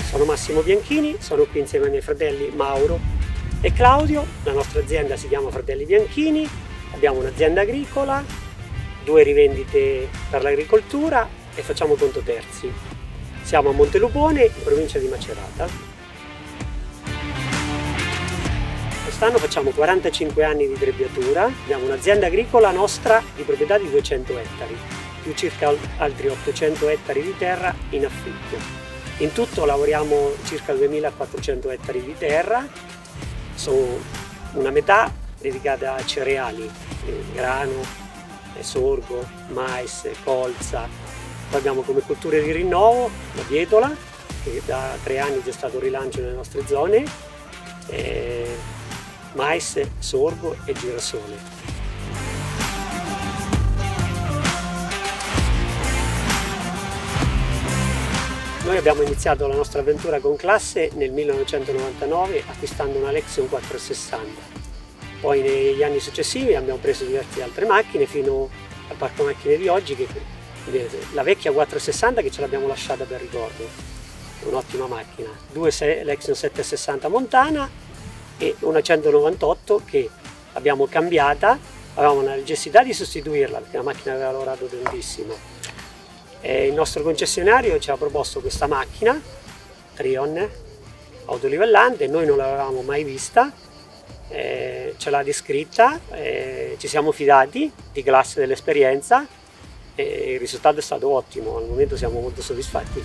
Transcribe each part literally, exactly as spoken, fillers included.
Sono Massimo Bianchini, sono qui insieme ai miei fratelli Mauro e Claudio. La nostra azienda si chiama Fratelli Bianchini, abbiamo un'azienda agricola, due rivendite per l'agricoltura e facciamo conto terzi. Siamo a Montelupone, in provincia di Macerata. Quest'anno facciamo quarantacinque anni di trebbiatura, abbiamo un'azienda agricola nostra di proprietà di duecento ettari, più circa altri ottocento ettari di terra in affitto. In tutto lavoriamo circa duemilaquattrocento ettari di terra, sono una metà dedicata a cereali, grano, sorgo, mais, colza. Poi abbiamo come culture di rinnovo la bietola, che da tre anni c'è stato un rilancio nelle nostre zone, e mais, sorgo e girasole. Noi abbiamo iniziato la nostra avventura con classe nel millenovecentonovantanove acquistando una Lexion quattrocentosessanta. Poi negli anni successivi abbiamo preso diverse altre macchine fino al parco macchine di oggi, che la vecchia quattrocentosessanta che ce l'abbiamo lasciata per ricordo, un'ottima macchina, due Lexion settecentosessanta Montana e una centonovantotto che abbiamo cambiata, avevamo la necessità di sostituirla perché la macchina aveva lavorato tantissimo. E il nostro concessionario ci ha proposto questa macchina, Trion, autolivellante, noi non l'avevamo mai vista, eh, ce l'ha descritta, eh, ci siamo fidati di classe dell'esperienza e il risultato è stato ottimo, al momento siamo molto soddisfatti.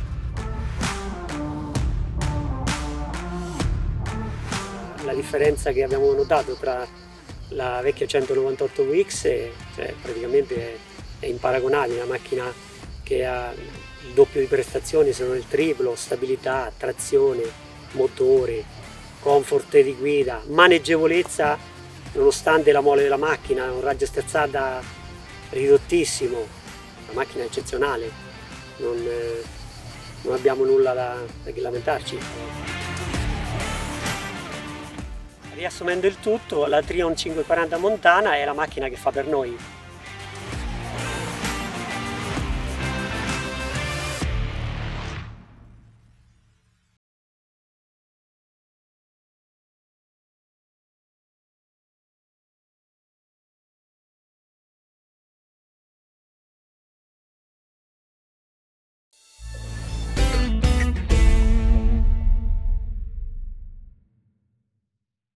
La differenza che abbiamo notato tra la vecchia centonovantotto V X è, cioè, praticamente è imparagonabile, una macchina che ha il doppio di prestazioni, se non il triplo, stabilità, trazione, motore, comfort di guida, maneggevolezza nonostante la mole della macchina, un raggio sterzata ridottissimo, una macchina eccezionale, non, eh, non abbiamo nulla da, da lamentarci. Riassumendo il tutto, la Trion cinquecentoquaranta Montana è la macchina che fa per noi.